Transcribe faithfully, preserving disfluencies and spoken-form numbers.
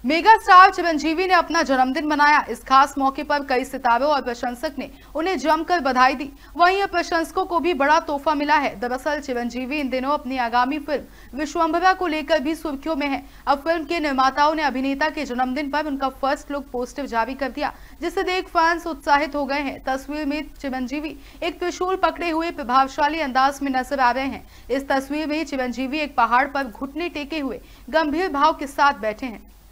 Mega star Chiranjeevi ने अपना जन्मदिन मनाया। इस खास मौके पर कई सितारों और प्रशंसक ने उन्हें जमकर बधाई दी। वहीं प्रशंसकों को भी बड़ा तोहफा मिला है। दरअसल चिरंजीवी इन दिनों अपनी आगामी फिल्म विश्वम्भरा को लेकर भी सुर्खियों में है। अब फिल्म के निर्माताओं ने अभिनेता के जन्मदिन पर उनका फर्स्ट लुक पोस्टर जारी कर दिया, जिसे देख फैंस उत्साहित हो गए हैं। तस्वीर में चिरंजीवी एक त्रिशूल पकड़े हुए प्रभावशाली अंदाज में नजर आ रहे हैं। इस तस्वीर में चिरंजीवी एक पहाड़ पर घुटने टेके हुए गंभीर भाव के साथ बैठे हैं।